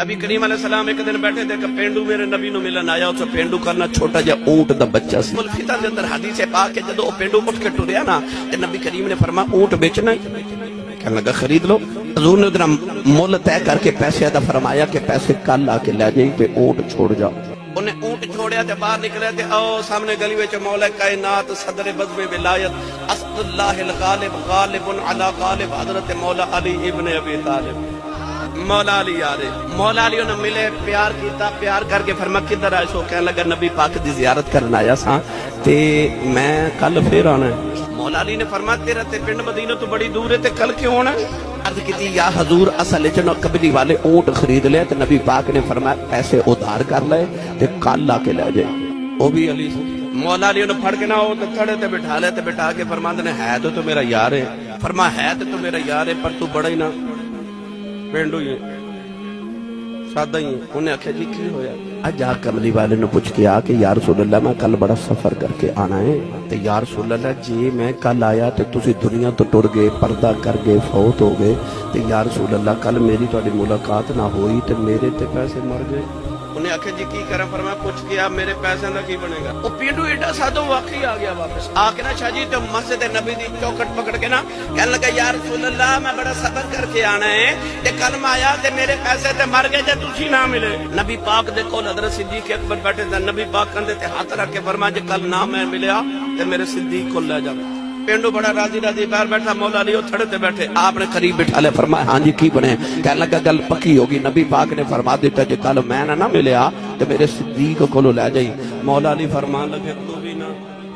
نبی کریم علیہ السلام ایک دن بیٹھے تھے کہ پینڈو میرے نبی نو ملن آیا اسے پینڈو کرنا چھوٹا جا اونٹ دا بچہ سی الفتا دے اندر حدیث پاک ہے جدو پینڈو اٹھ کے ٹریا نا تے نبی کریم نے فرمایا اونٹ بیچنا ہے کہنے لگا خرید لو حضور نے ادھر مول طے کر کے پیسے ادا فرمایا کہ پیسے کل آ کے لے جائیں تے اونٹ چھوڑ جاؤ انہیں اونٹ چھوڑیا تے باہر نکلے تے او سامنے گلی وچ مولا کائنات صدر بزم ولایت اسد اللہ الغالب غالب علی غالب حضرت مولا علی ابن ابی طالب مولا علی آرے مولا علی انہیں ملے پیار کیتا پیار کر کے فرما کدھر آئے سو کہنے لگا نبی پاک دی زیارت کرنا آیا سا تے میں کل پھر آنا ہے مولا علی نے فرما تیرا تے پنڈ مدینہ تو بڑی دور ہے تے کل کیوں ہونا ہے عرض کی تھی یا حضور اصل چنو قبلی والے اونٹ خرید لے تے نبی پاک نے فرمایا پیسے ادھار کر لے تے کل لا کے لے جائے وہ بھی علی سے مولا علی انہیں پھڑ کے نہ ہو تو تھڑے تے بٹھا لے تے بٹھا کے فرما دنے ہے تو میرا یار ہے فرما ہے تو میرا یار ہے پر تو بڑا ہی نہ پینڈو ہی سادہ ہی انہیں آکھا جی کی ہویا آج آ کملی والے نے پوچھ کے کہ یا رسول اللہ میں کل بڑا سفر کر کے آنا ہے تو یا رسول اللہ جی میں کل آیا تو تسی دنیا تو ٹر گئے پردہ کر گئے فوت ہو گئے تو یا رسول اللہ کل میری تو ملاقات نہ ہوئی تو میرے تے پیسے مر گئے انہیں آکھا جی کی کرم فرمایا پوچھ کے میرے پیسے نہ کی بنے گا وہ پینڈو ایڈا سادوں واقعی آ گیا واپس آ کے نا شاہ جی تو مسجد نبی دی چوکٹ پکڑ کے نا کہنے لگا یا رسول اللہ میں بڑا صبر کر کے آنا ہے تے کل میں آیا تے میرے پیسے تے مر گئے تے تسی نہ ملے نبی پاک دے کول حضرت صدیق اکبر بیٹھے تھے نبی پاک کندے تے ہاتھ رکھ کے فرمایا جے کل نہ میں ملیا تے میرے صدیق کو لے جاوے پینڈو بڑا راضی راضی باہر بیٹھا مولا علی تھڑے تے بیٹھے آپ نے قریب بٹھا لے فرمایا ہاں جی کی بنے کہنے لگا گل پکی ہوگی نبی پاک نے فرما دیتا جے کل میں نہ ملیا تو میرے صدیق کو لے جائی مولا علی فرمان لگے تو بھی نہ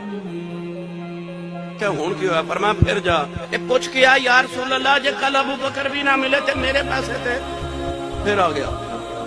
کہ ہون کیوں ہے فرمایا پھر جا یہ پوچھ کیا یا رسول اللہ جے کل ابو بکر بھی نہ ملے تے میرے پیسے تھے پھر آ گیا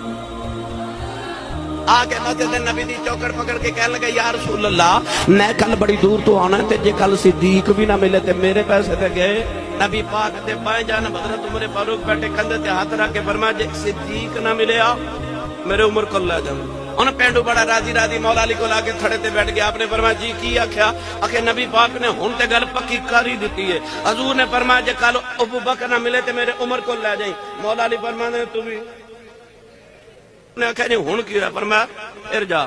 آگے مسجد نبی دی چوکر پکڑ کے کہنے لگا یا رسول اللہ میں کل بڑی دور تو آنا ہے تے جے کل صدیق بھی نہ ملے تے میرے پیسے تے گئے نبی پاک تے بائیں جانب حضرت عمر فاروق بیٹھے کندھے تے ہاتھ رکھ کے فرمایا جے صدیق نہ ملیا میرے عمر کو لے جاؤ انہیں پینڈو بڑا راضی راضی مولا علی کو لا کے تھڑے تے بیٹھ گیا آپ نے فرمایا جی کی آکھیا آکھے نبی پاک نے ہن تے گل پکی کر ہی دیتی ہے حضور نے فرمایا جے کل ابو بکر نہ ملے تے میرے عمر کو لے جائیں مولا علی فرمایا تو بھی نے آکھا جی ہون کیوں ہے فرمایا پھر جا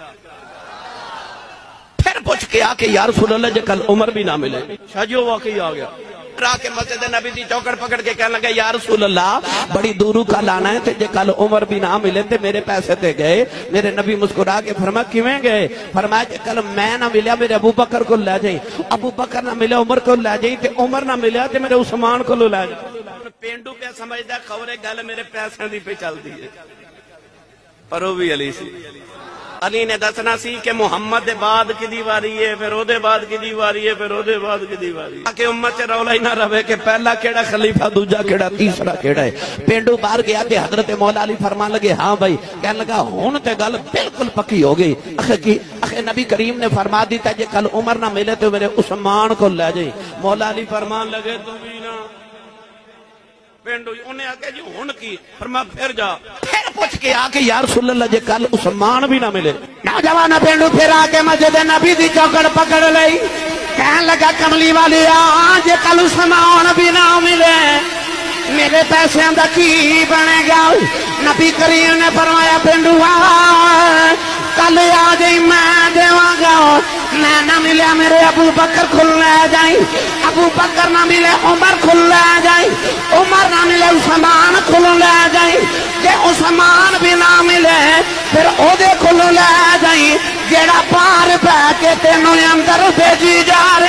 پھر پوچھ کے آکے یا رسول اللہ جے کل عمر بھی نہ ملے شاہ جی وہ واقعی آ گیا را کے مسجد نبی دی چوکڑ پکڑ کے کہنے لگا یا رسول اللہ بڑی دورو کا لانا ہے تے جے کل عمر بھی نہ ملے تے میرے پیسے تے گئے میرے نبی مسکرا کے فرمایا کیویں گئے فرمایا جے کل میں نہ ملیا میرے ابو بکر کو لے جائیں ابو بکر نہ ملے عمر کو لے جائیں تے عمر نہ ملیا تے میرے عثمان کو لے جائیں پینڈو پہ سمجھدا خبرے گل میرے پیسے دی پہ چل دی ہے پر وہ بھی علی سی علی نے دسنا سی کہ محمد دے بعد کی دیواری ہے پھر او دے بعد کی دیواری ہے پھر او دے بعد کی دیواری ہے کہ امت سے رولا ہی نہ رہے کہ پہلا کیڑا خلیفہ دوجا کیڑا تیسرا کیڑا ہے پینڈو باہر گیا کہ حضرت مولا علی فرمان لگے ہاں بھائی کہنے لگا ہون تے گل بالکل پکی ہو گئی اخے نبی کریم نے فرما دیتا جے کل عمر نہ ملے تو میرے عثمان کو لے جائیں مولا علی فرمان لگے تو بھی نہ پینڈو انہیں آکے جی ہون کی فرما پھر جا پھر پوچھ کے آکے یا رسول اللہ جے کل عثمان بھی نہ ملے نوجوان پینڈو پھر آکے مسجد نبی دی چوکڑ پکڑ لئی کہنے لگا کملی والی جے کل عثمان بھی نہ ملے میرے پیسے اندر کی بنے گا نبی کریم نے فرمایا پینڈو کل آ جائی میں دیواں گا میں نہ ملیا میرے ابو بکر کھل لے جائیں ابو بکر نہ ملے عمر کھل لے جائیں عمر نہ ملے عثمان کھل لے جائیں کہ عثمان بھی نہ ملے پھر او دے کھل لے جائیں جیڑا پار پہ کے تینوں اندر بھیجی جا